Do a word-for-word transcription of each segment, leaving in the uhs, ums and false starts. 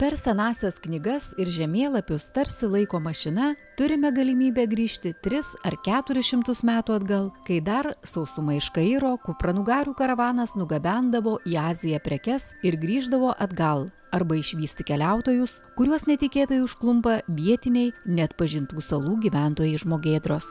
Per senasias knygas ir žemėlapius tarsi laiko mašina turime galimybę grįžti tris ar keturis šimtus metų atgal, kai dar sausuma iš Kairo kupranugarių karavanas nugabendavo į Aziją prekes ir grįždavo atgal, arba išvysti keliautojus, kuriuos netikėtai užklumpa vietiniai net pažintų salų gyventojai žmogėdros.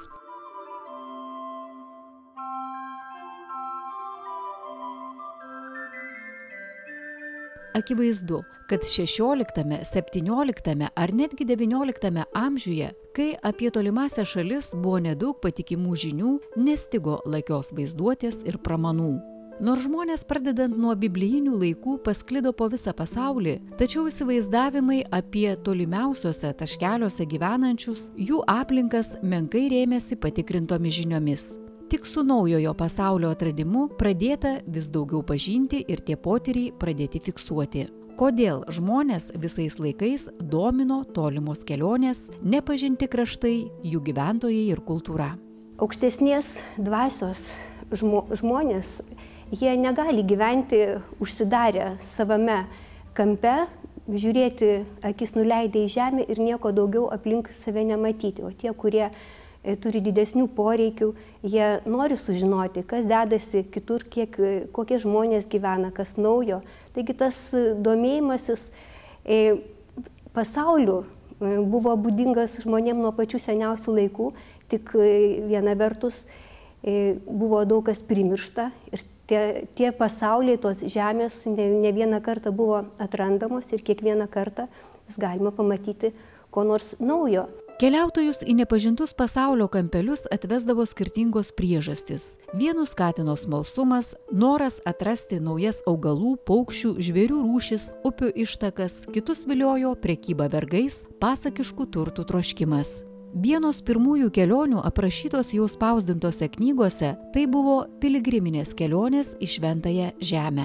Akivaizdu, kad šešioliktame, septynioliktame ar netgi devynioliktame amžiuje, kai apie tolimąsias šalis buvo nedaug patikimų žinių, nestigo lakios vaizduotės ir pramanų. Nors žmonės pradedant nuo biblijinių laikų pasklido po visą pasaulį, tačiau įsivaizdavimai apie tolimiausiuose taškeliuose gyvenančius, jų aplinkas menkai rėmėsi patikrintomis žiniomis. Tik su naujojo pasaulio atradimu pradėta vis daugiau pažinti ir tie potyriai pradėti fiksuoti. Kodėl žmonės visais laikais domino tolimos kelionės, nepažinti kraštai, jų gyventojai ir kultūra. Aukštesnės dvasios žmo, žmonės, jie negali gyventi užsidarę savame kampe, žiūrėti akis nuleidę į žemę ir nieko daugiau aplink save nematyti. O tie, kurie turi didesnių poreikių, jie nori sužinoti, kas dedasi kitur, kiek, kokie žmonės gyvena, kas naujo. Taigi tas domėjimasis e, pasauliu buvo būdingas žmonėms nuo pačių seniausių laikų, tik viena vertus e, buvo daug kas primiršta ir tie, tie pasauliai, tos žemės ne, ne vieną kartą buvo atrandamos ir kiekvieną kartą vis galima pamatyti ko nors naujo. Keliautojus į nepažintus pasaulio kampelius atvesdavo skirtingos priežastys. Vienus skatino smalsumas, noras atrasti naujas augalų, paukščių, žvėrių rūšis, upių ištakas, kitus viliojo prekyba vergais, pasakiškų turtų troškimas. Vienos pirmųjų kelionių aprašytos jau spausdintose knygose tai buvo piligriminės kelionės į Šventąją Žemę.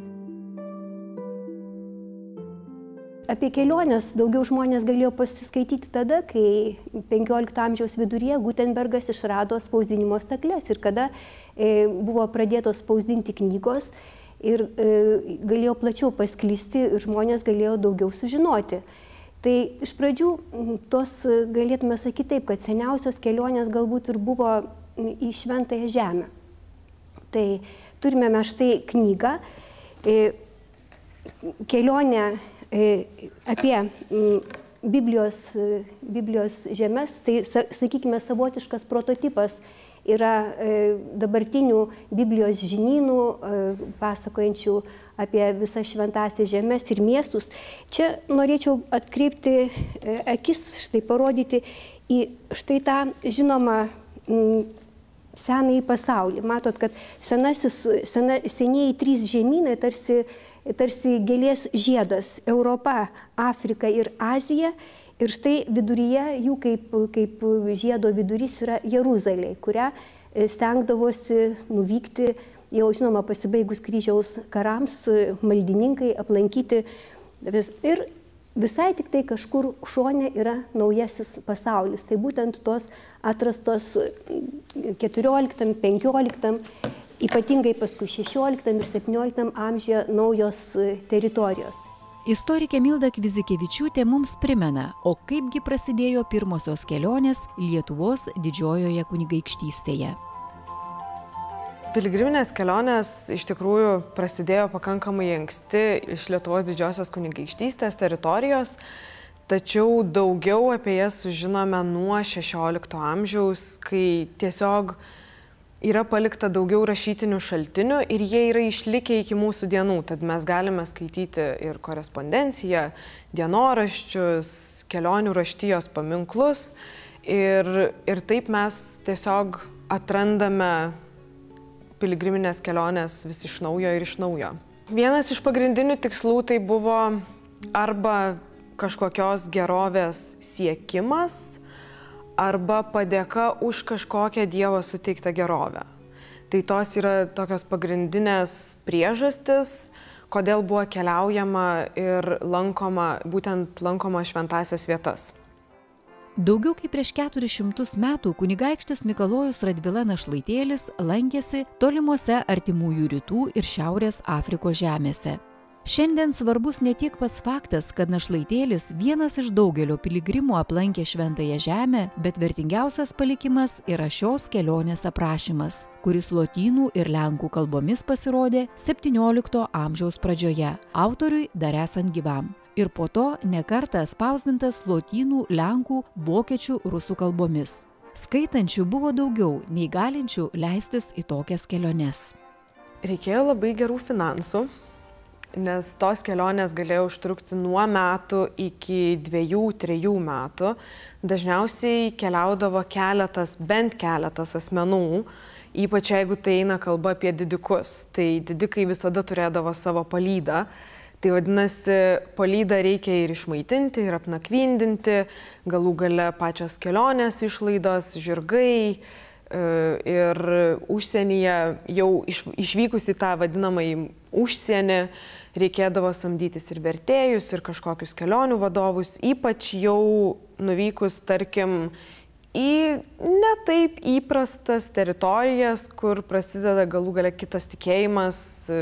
Apie keliones daugiau žmonės galėjo pasiskaityti tada, kai penkiolikto amžiaus viduryje Gutenbergas išrado spausdinimo stakles ir kada e, buvo pradėtos spausdinti knygos ir e, galėjo plačiau pasklisti ir žmonės galėjo daugiau sužinoti. Tai iš pradžių tos galėtume sakyti taip, kad seniausios kelionės galbūt ir buvo į Šventąją Žemę. Tai turime mes štai knygą, e, kelionę apie Biblijos, Biblijos žemes, tai, sakykime, savotiškas prototipas yra dabartinių Biblijos žinynų, pasakojančių apie visas šventąsias žemes ir miestus. Čia norėčiau atkreipti akis, štai parodyti į štai tą žinomą senąjį pasaulį. Matot, kad senasis, sena, senieji trys žemynai tarsi tarsi gėlės žiedas – Europa, Afrika ir Azija. Ir štai viduryje jų kaip, kaip žiedo vidurys yra Jeruzalė, kurią stengdavosi nuvykti, jau žinoma, pasibaigus kryžiaus karams, maldininkai aplankyti. Ir visai tik tai kažkur šone yra naujasis pasaulis. Tai būtent tos atrastos keturioliktam, penkioliktam, ypatingai paskui šešioliktam ir septynioliktam amžiuje naujos teritorijos. Istorikė Milda Kvizikevičiūtė mums primena, o kaipgi prasidėjo pirmosios kelionės Lietuvos didžiojoje kunigaikštystėje. Piligriminės kelionės iš tikrųjų prasidėjo pakankamai anksti iš Lietuvos didžiosios kunigaikštystės teritorijos, tačiau daugiau apie jas sužinome nuo šešiolikto amžiaus, kai tiesiog yra palikta daugiau rašytinių šaltinių ir jie yra išlikę iki mūsų dienų. Tad mes galime skaityti ir korespondenciją, dienoraščius, kelionių raštijos paminklus ir, ir taip mes tiesiog atrandame piligriminės kelionės vis iš naujo ir iš naujo. Vienas iš pagrindinių tikslų tai buvo arba kažkokios gerovės siekimas, arba padėka už kažkokią Dievo suteiktą gerovę. Tai tos yra tokios pagrindinės priežastis, kodėl buvo keliaujama ir lankoma, būtent lankoma šventąsias vietas. Daugiau kaip prieš keturis šimtus metų kunigaikštis Mikalojus Radvila Našlaitėlis lankėsi tolimuose artimųjų rytų ir Šiaurės Afrikos žemėse. Šiandien svarbus ne tiek pats faktas, kad Našlaitėlis vienas iš daugelio piligrimų aplankė Šventąją Žemę, bet vertingiausias palikimas yra šios kelionės aprašymas, kuris lotynų ir lenkų kalbomis pasirodė septyniolikto amžiaus pradžioje, autoriui dar esant gyvam. Ir po to ne kartą spausdintas lotynų, lenkų, vokiečių, rusų kalbomis. Skaitančių buvo daugiau nei galinčių leistis į tokias keliones. Reikėjo labai gerų finansų, nes tos kelionės galėjo užtrukti nuo metų iki dviejų, trejų metų. Dažniausiai keliaudavo keletas, bent keletas asmenų, ypač jeigu tai eina kalba apie didikus. Tai didikai visada turėdavo savo palydą. Tai vadinasi, palydą reikia ir išmaitinti, ir apnakvindinti, galų gale pačios kelionės išlaidos, žirgai. Ir užsienyje, jau išvykus į tą vadinamąjį užsienį, reikėdavo samdytis ir vertėjus, ir kažkokius kelionių vadovus, ypač jau nuvykus, tarkim, į ne taip įprastas teritorijas, kur prasideda galų gale kitas tikėjimas,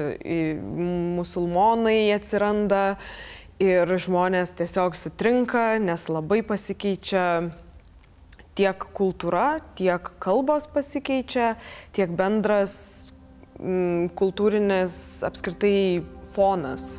musulmonai atsiranda ir žmonės tiesiog sutrinka, nes labai pasikeičia tiek kultūra, tiek kalbos pasikeičia, tiek bendras m, kultūrinis apskritai fonas.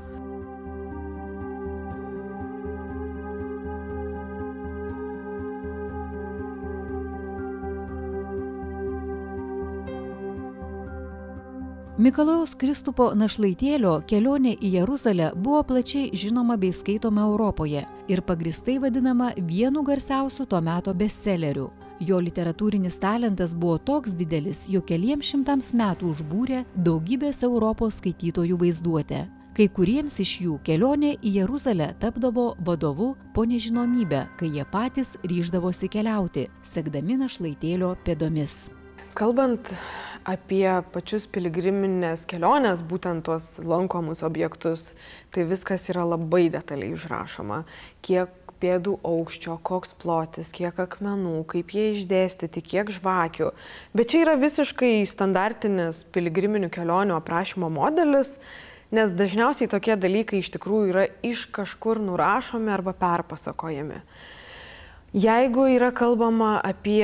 Mikalojaus Kristupo Našlaitėlio kelionė į Jeruzalę buvo plačiai žinoma bei skaitoma Europoje ir pagristai vadinama vienu garsiausių to meto bestselerių. Jo literatūrinis talentas buvo toks didelis, jog keliems šimtams metų užbūrė daugybės Europos skaitytojų vaizduotę. Kai kuriems iš jų kelionė į Jeruzalę tapdavo vadovu po nežinomybę, kai jie patys ryždavosi keliauti, sekdami Našlaitėlio pėdomis. Kalbant apie pačius piligriminės kelionės, būtent tuos lankomus objektus, tai viskas yra labai detaliai užrašoma. Kiek pėdų aukščio, koks plotis, kiek akmenų, kaip jie išdėstyti, kiek žvakių. Bet čia yra visiškai standartinis piligriminių kelionių aprašymo modelis, nes dažniausiai tokie dalykai iš tikrųjų yra iš kažkur nurašomi arba perpasakojami. Jeigu yra kalbama apie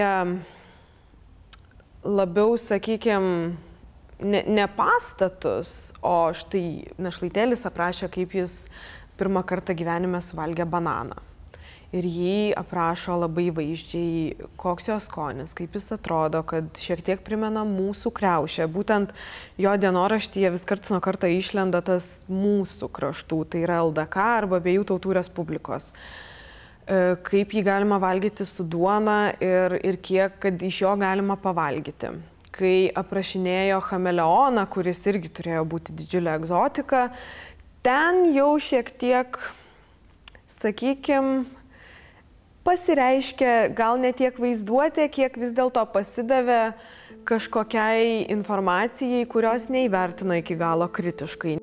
labiau, sakykime, ne, ne pastatus, o štai Našlaitėlis aprašė, kaip jis pirmą kartą gyvenime suvalgė bananą. Ir jį aprašo labai vaizdžiai, koks jo skonis, kaip jis atrodo, kad šiek tiek primena mūsų kriaušę. Būtent jo dienoraštyje vis karts nuo karto išlenda tas mūsų kraštų, tai yra L D K arba Abiejų tautų Respublikos. Kaip jį galima valgyti su duona ir, ir kiek, kad iš jo galima pavalgyti. Kai aprašinėjo chameleoną, kuris irgi turėjo būti didžiulė egzotika, ten jau šiek tiek, sakykime, pasireiškia gal ne tiek vaizduotė, kiek vis dėlto pasidavė kažkokiai informacijai, kurios neįvertino iki galo kritiškai.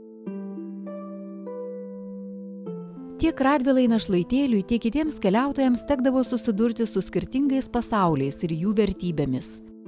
Tiek Radvilai Našlaitėliui, tiek kitiems keliautojams tekdavo susidurti su skirtingais pasauliais ir jų vertybėmis.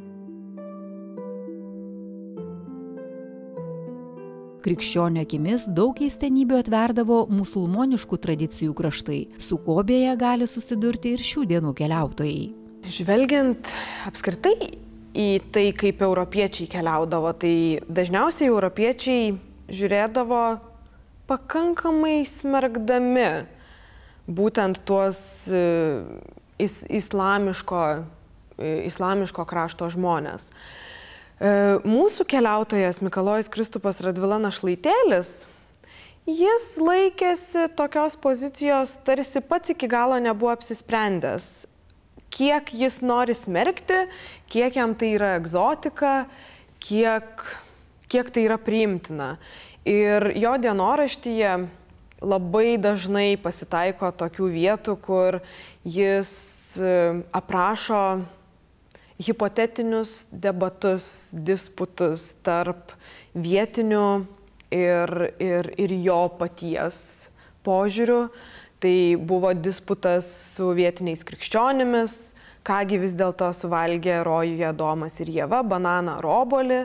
Krikščionio akimis daug keistenybių atverdavo musulmoniškų tradicijų kraštai, su kuo beje gali susidurti ir šių dienų keliautojai. Žvelgiant apskritai į tai, kaip europiečiai keliaudavo, tai dažniausiai europiečiai žiūrėdavo pakankamai smergdami būtent tuos is, islamiško, islamiško krašto žmonės. Mūsų keliautojas Mikalojus Kristupas Radvila Našlaitėlis, jis laikėsi tokios pozicijos, tarsi pats iki galo nebuvo apsisprendęs, kiek jis nori smerkti, kiek jam tai yra egzotika, kiek, kiek tai yra priimtina. Ir jo dienoraštyje labai dažnai pasitaiko tokių vietų, kur jis aprašo hipotetinius debatus, disputus tarp vietinių ir, ir, ir jo paties požiūrių. Tai buvo disputas su vietiniais krikščionimis, kągi vis dėlto suvalgė rojuje Adomas ir Ieva, bananą ar obuolį.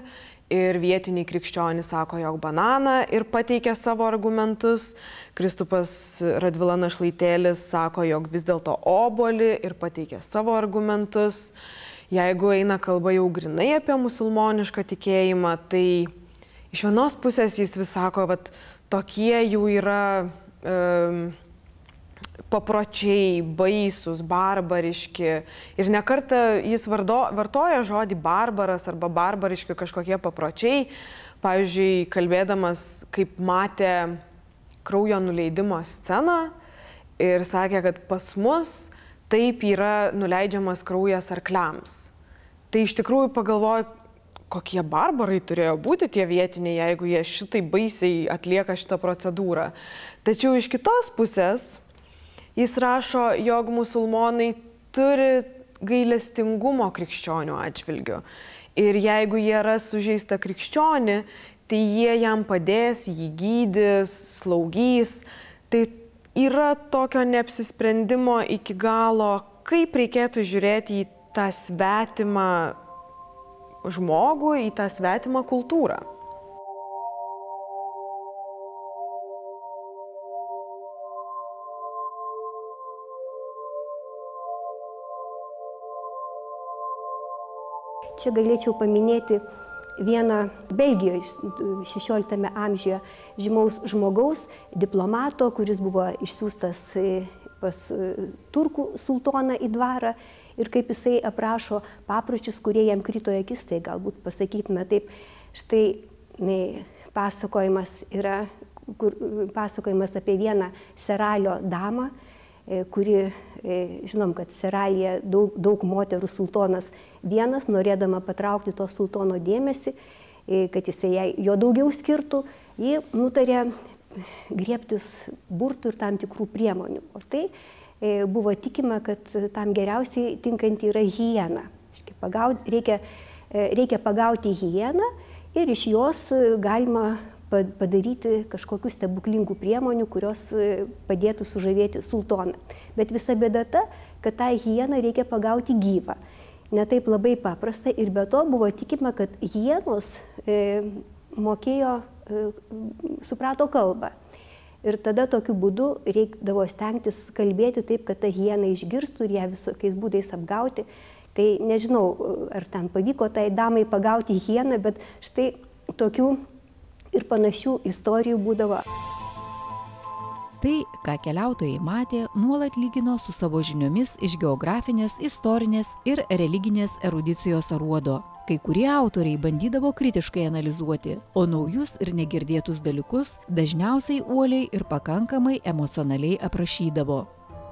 ir vietiniai krikščionys sako, jog bananą ir pateikia savo argumentus. Kristupas Radvila Našlaitėlis sako, jog vis dėlto obuolį ir pateikia savo argumentus. Jeigu eina kalba jau grinai apie musulmonišką tikėjimą, tai iš vienos pusės jis vis sako, kad tokie jų yra um, papročiai, baisūs, barbariški. Ir nekartą jis vardo, vartoja žodį barbaras arba barbariški kažkokie papročiai. Pavyzdžiui, kalbėdamas, kaip matė kraujo nuleidimo sceną ir sakė, kad pas mus taip yra nuleidžiamas kraujas arkliams. Tai iš tikrųjų pagalvoju, kokie barbarai turėjo būti tie vietiniai, jeigu jie šitai baisiai atlieka šitą procedūrą. Tačiau iš kitos pusės jis rašo, jog musulmonai turi gailestingumo krikščionių atžvilgiu. Ir jeigu jie ras sužeistą krikščionį, tai jie jam padės, jį gydys, slaugys. Tai yra tokio neapsisprendimo iki galo, kaip reikėtų žiūrėti į tą svetimą žmogų, į tą svetimą kultūrą. Čia galėčiau paminėti vieną Belgijoje šešioliktame amžiuje žymaus žmogaus, diplomato, kuris buvo išsiųstas pas turkų sultoną į dvarą ir kaip jisai aprašo papročius, kurie jam krito į akis, tai galbūt pasakytume taip, štai ne, pasakojimas yra kur, pasakojimas apie vieną Seralio damą, kuri, žinom, kad Seralija daug, daug moterų sultonas vienas, norėdama patraukti to sultono dėmesį, kad jisai jai jo daugiau skirtų, ji nutarė griebtis burtų ir tam tikrų priemonių. O tai buvo tikima, kad tam geriausiai tinkanti yra hiena. Reikia, reikia pagauti hieną ir iš jos galima padaryti kažkokių stebuklingų priemonių, kurios padėtų sužavėti sultoną. Bet visa bėda ta, kad tą hieną reikia pagauti gyvą. Ne taip labai paprasta ir be to buvo tikima, kad hienos e, mokėjo, e, suprato kalbą. Ir tada tokiu būdu reikdavo stengtis kalbėti taip, kad ta hiena išgirstų ir ją visokiais būdais apgauti. Tai nežinau, ar ten pavyko tai damai pagauti hieną, bet štai tokių ir panašių istorijų būdavo. Tai, ką keliautojai matė, nuolat lygino su savo žiniomis iš geografinės, istorinės ir religinės erudicijos aruodo. Kai kurie autoriai bandydavo kritiškai analizuoti, o naujus ir negirdėtus dalykus dažniausiai uoliai ir pakankamai emocionaliai aprašydavo.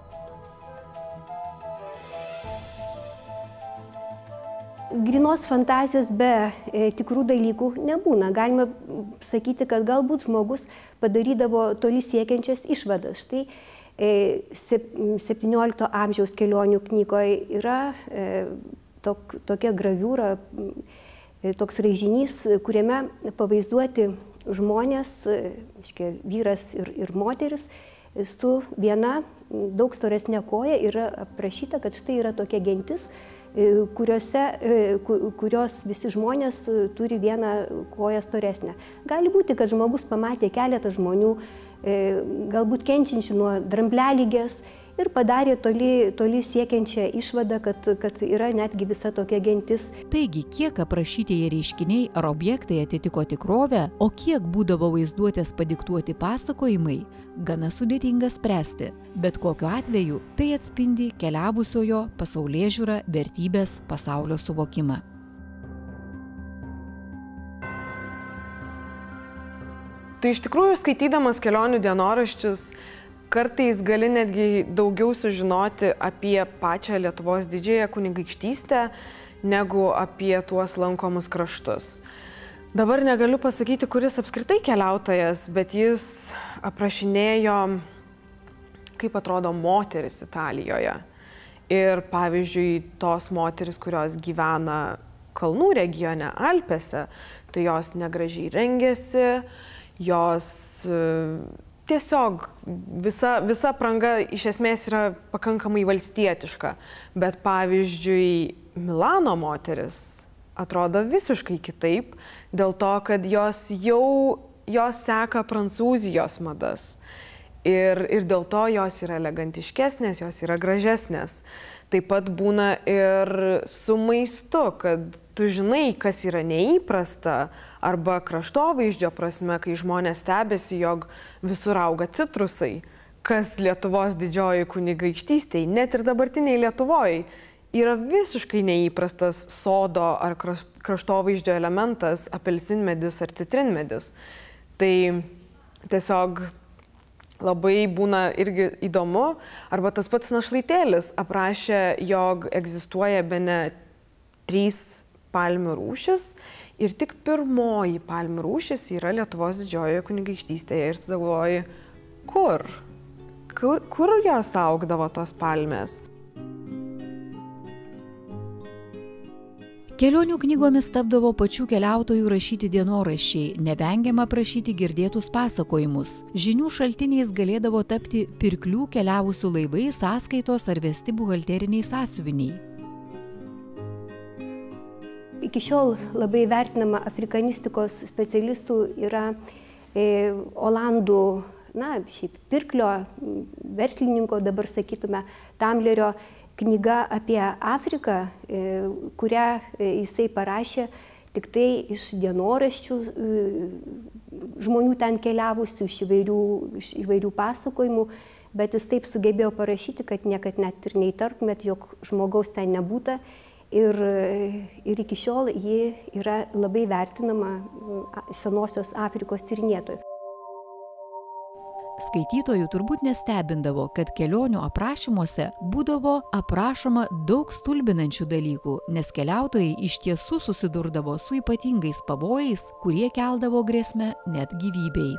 Grynos fantazijos be e, tikrų dalykų nebūna. Galima sakyti, kad galbūt žmogus padarydavo toli siekiančias išvadas. Štai e, septyniolikto amžiaus kelionių knygoje yra e, tok, tokia graviūra, e, toks raižinys, kuriame pavaizduoti žmonės, e, vyras ir, ir moteris, su viena daug storesnė koja yra aprašyta, kad štai yra tokia gentis, Kuriuose, kurios visi žmonės turi vieną koją storesnę. Gali būti, kad žmogus pamatė keletą žmonių, galbūt kenčiančių nuo dramblialigės ir padarė toli, toli siekiančią išvadą, kad, kad yra netgi visa tokia gentis. Taigi, kiek aprašytieji reiškiniai ar objektai atitiko tikrovę, o kiek būdavo vaizduotės padiktuoti pasakojimai, gana sudėtinga spręsti. Bet kokiu atveju tai atspindi keliavusiojo pasaulėžiūrą, vertybės, pasaulio suvokimą. Tai iš tikrųjų, skaitydamas kelionių dienoraščius, kartais gali netgi daugiau sužinoti apie pačią Lietuvos didžiąją kunigaikštystę, negu apie tuos lankomus kraštus. Dabar negaliu pasakyti, kuris apskritai keliautojas, bet jis aprašinėjo, kaip atrodo moteris Italijoje. Ir pavyzdžiui, tos moteris, kurios gyvena kalnų regione, Alpėse, tai jos negražiai rengiasi, jos tiesiog visa, visa apranga iš esmės yra pakankamai valstietiška. Bet pavyzdžiui, Milano moteris atrodo visiškai kitaip, dėl to, kad jos jau jos seka Prancūzijos madas. Ir, ir dėl to jos yra elegantiškesnės, jos yra gražesnės. Taip pat būna ir su maistu, kad tu žinai, kas yra neįprasta, arba kraštovaizdžio prasme, kai žmonės stebėsi, jog visur auga citrusai, kas Lietuvos didžioji kunigaikštystėje, net ir dabartiniai Lietuvoje, yra visiškai neįprastas sodo ar kraštovaizdžio elementas, apelsinmedis ar citrinmedis. Tai tiesiog labai būna irgi įdomu, arba tas pats Našlaitėlis aprašė, jog egzistuoja bene trys palmių rūšis ir tik pirmoji palmių rūšis yra Lietuvos didžiojoje kunigaikštystėje. Ir tada galvoji, kur? Kur, kur jos augdavo tos palmės? Kelionių knygomis tapdavo pačių keliautojų rašyti dienoraščiai, nevengiama prašyti girdėtus pasakojimus. Žinių šaltiniais galėdavo tapti pirklių keliavusių laivais, sąskaitos ar vesti buhalteriniai sąsiuviniai. Iki šiol labai vertinama afrikanistikos specialistų yra e, Olandų, na, šiaip pirklio, verslininko, dabar sakytume, Tamlerio knyga apie Afriką, kurią jisai parašė tik tai iš dienoraščių žmonių ten keliavusių, iš įvairių, iš įvairių pasakojimų, bet jis taip sugebėjo parašyti, kad niekad net ir neįtartumėt, jog žmogaus ten nebūta. Ir, ir iki šiol ji yra labai vertinama senosios Afrikos tyrinėtojų. Skaitytojų turbūt nestebindavo, kad kelionių aprašymuose būdavo aprašoma daug stulbinančių dalykų, nes keliautojai iš tiesų susidurdavo su ypatingais pavojais, kurie keldavo grėsmę net gyvybei.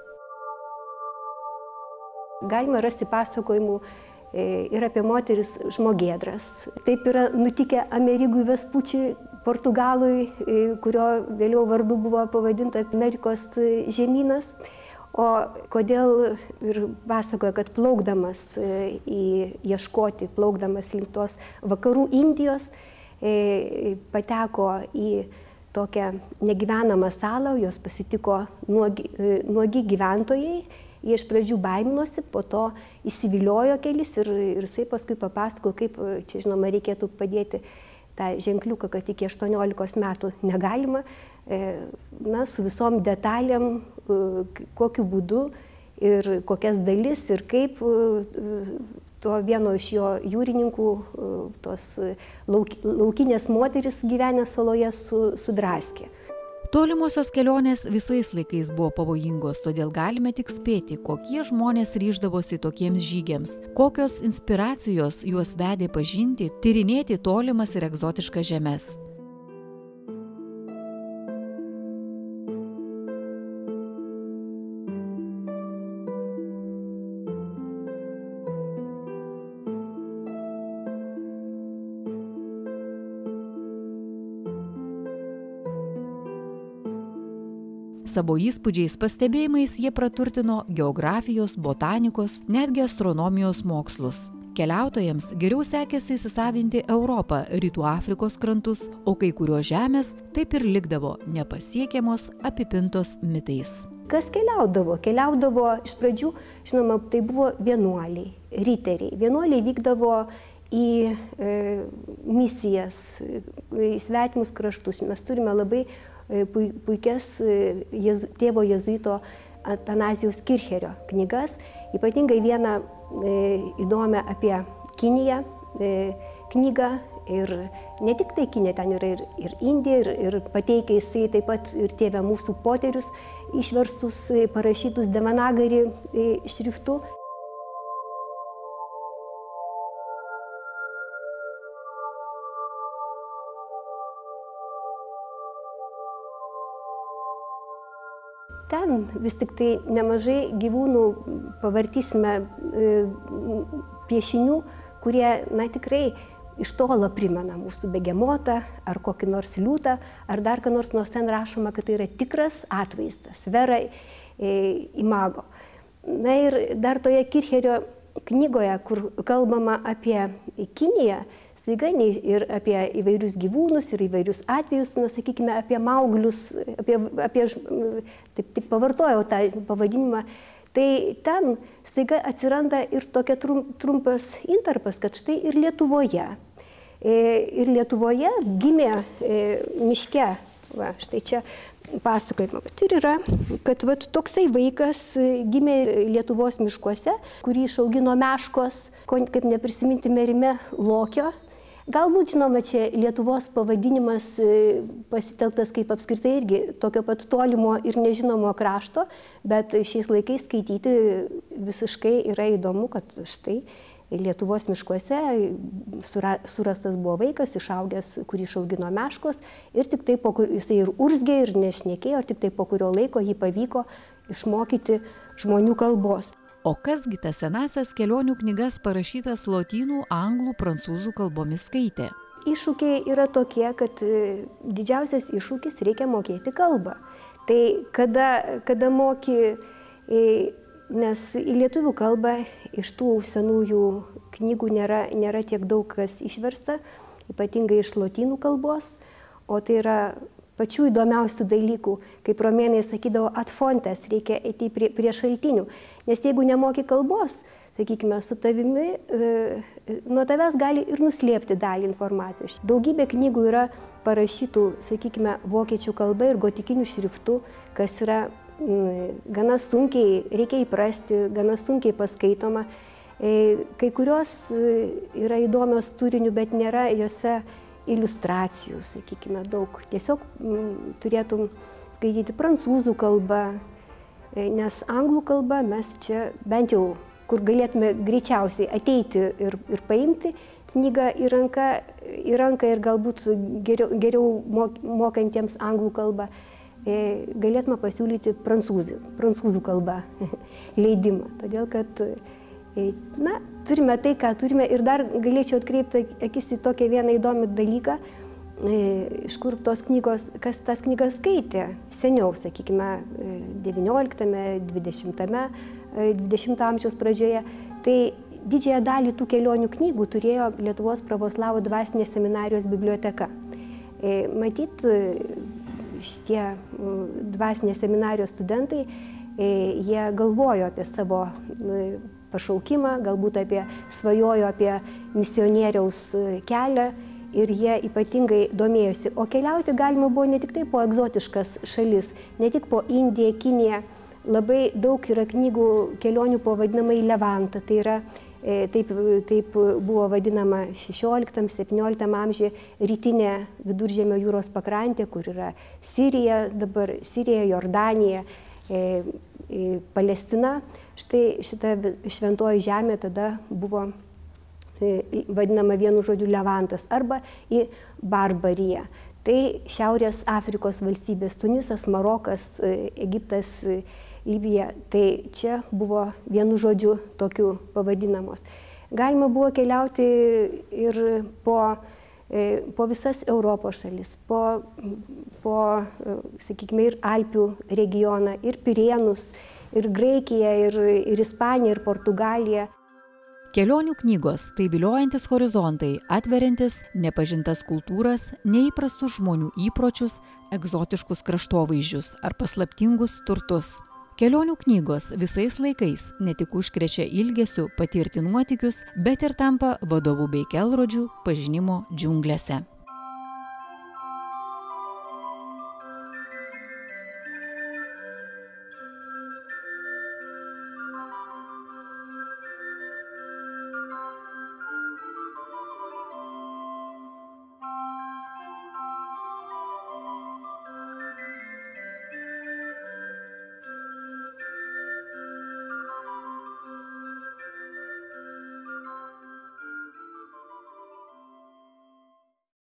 Galima rasti pasakojimų ir apie moteris žmogėdras. Taip yra nutikę Amerigui Vespučiui, Portugalui, kurio vėliau vardu buvo pavadinta Amerikos žemynas. O kodėl ir pasakoja, kad plaukdamas į ieškoti, plaukdamas link tos vakarų Indijos, pateko į tokią negyvenamą salą, jos pasitiko nuogi, nuogi gyventojai. Jie iš pradžių baiminosi, po to įsiviliojo kelis ir, ir jisai paskui papasako, kaip čia, žinoma, reikėtų padėti tą ženkliuką, kad iki aštuoniolikos metų negalima, na, su visom detalėm, kokiu būdu ir kokias dalis ir kaip to vieno iš jo jūrininkų, tos lauk, laukinės moteris gyvenę saloje su, sudraskė. Tolimosios kelionės visais laikais buvo pavojingos, todėl galime tik spėti, kokie žmonės ryždavosi tokiems žygiams, kokios inspiracijos juos vedė pažinti, tyrinėti tolimas ir egzotiškas žemes. Savo įspūdžiais, pastebėjimais jie praturtino geografijos, botanikos, netgi astronomijos mokslus. Keliautojams geriau sekėsi įsisavinti Europą, Rytų Afrikos krantus, o kai kurios žemės taip ir likdavo nepasiekiamos, apipintos mitais. Kas keliaudavo? Keliaudavo iš pradžių, žinoma, tai buvo vienuoliai, riteriai. Vienuoliai vykdavo į e, misijas, į svetimus kraštus. Mes turime labai puikias jezu, tėvo jezuito Atanazijaus Kircherio knygas, ypatingai vieną e, įdomią apie Kiniją e, knygą. Ir ne tik tai Kinija, ten yra ir, ir Indija, ir, ir pateikia jisai taip pat ir Tėve mūsų poterius išverstus, parašytus devanagari e, šriftu. Ten vis tik tai nemažai gyvūnų pavartysime piešinių, kurie, na, tikrai iš tolo primena mūsų begemotą, ar kokį nors liūtą, ar dar ką nors, nors ten rašoma, kad tai yra tikras atvaizdas, vera imago. Na ir dar toje Kircherio knygoje, kur kalbama apie Kiniją, staiga ir apie įvairius gyvūnus, ir įvairius atvejus, na, sakykime, apie mauglius, apie, apie taip, taip pavartojau tą pavadinimą. Tai ten staiga atsiranda ir tokia trumpas intarpas, kad štai ir Lietuvoje. Ir Lietuvoje gimė miške, va, štai čia pasakojama. Ir yra, kad va, toksai vaikas gimė Lietuvos miškuose, kurį išaugino meškos, kaip neprisiminti Merime Lokio. Galbūt, žinoma, čia Lietuvos pavadinimas pasitelktas kaip apskritai irgi tokio pat tolimo ir nežinomo krašto, bet šiais laikais skaityti visiškai yra įdomu, kad štai Lietuvos miškuose surastas buvo vaikas, išaugęs, kurį išaugino meškos, ir tik tai po kur jisai ir urzgė, ir nešnekėjo, ir tik tai po kurio laiko jį pavyko išmokyti žmonių kalbos. O kasgi tas senasias kelionių knygas parašytas lotynų, anglų, prancūzų kalbomis skaitė? Iššūkiai yra tokie, kad didžiausias iššūkis reikia mokėti kalbą. Tai kada, kada moki, nes į lietuvių kalbą iš tų senųjų knygų nėra, nėra tiek daug kas išversta, ypatingai iš lotynų kalbos, o tai yra pačių įdomiausių dalykų, kaip romėnai sakydavo, ad fontes, reikia eiti prie, prie šaltinių. Nes jeigu nemoki kalbos, sakykime, su tavimi, e, nuo tavęs gali ir nuslėpti dalį informacijos. Daugybė knygų yra parašytų, sakykime, vokiečių kalba ir gotikiniu šriftu, kas yra m, gana sunkiai, reikia įprasti, gana sunkiai paskaitoma. E, kai kurios yra įdomios turinių, bet nėra jose iliustracijų, sakykime, daug. Tiesiog m, turėtum skaityti prancūzų kalbą, nes anglų kalba mes čia bent jau, kur galėtume greičiausiai ateiti ir, ir paimti knygą į ranką, į ranką ir galbūt geriau, geriau mok, mokantiems anglų kalbą, e, galėtume pasiūlyti prancūzų, prancūzų kalbą leidimą. Todėl, kad na, turime tai, ką turime, ir dar galėčiau atkreipti akis į tokią vieną įdomį dalyką, iš kur tos knygos, kas tas knygas skaitė seniau, sakykime, devynioliktame, dvidešimtame, dvidešimto amžiaus pradžioje. Tai didžiąją dalį tų kelionių knygų turėjo Lietuvos pravoslavų dvasinės seminarijos biblioteka. Matyt, šitie dvasinės seminarijos studentai, jie galvojo apie savo pašaukimą, galbūt apie, svajojo apie misionieriaus kelią ir jie ypatingai domėjosi. O keliauti galima buvo ne tik tai po egzotiškas šalis, ne tik po Indiją, Kiniją. Labai daug yra knygų kelionių po vadinamą į Levantą. Tai yra, taip, taip buvo vadinama šešioliktam septynioliktam amžiuje rytinė Viduržemio jūros pakrantė, kur yra Sirija, dabar Sirija, Jordanija, Palestina. Štai šita šventoji žemė tada buvo vadinama vienu žodžiu Levantas arba į Barbariją. Tai Šiaurės Afrikos valstybės - Tunisas, Marokas, Egiptas, Libija. Tai čia buvo vienu žodžiu tokiu pavadinamos. Galima buvo keliauti ir po, po visas Europos šalis, po, po, sakykime, ir Alpių regioną, ir Pirėnus, ir Graikiją, ir, ir Ispaniją, ir Portugaliją. Kelionių knygos – tai viliojantis horizontai, atveriantis nepažintas kultūras, neįprastus žmonių įpročius, egzotiškus kraštovaizdžius ar paslaptingus turtus. Kelionių knygos visais laikais ne tik užkrečia ilgesiu patirti nuotykius, bet ir tampa vadovų bei kelrodžių pažinimo džiunglėse.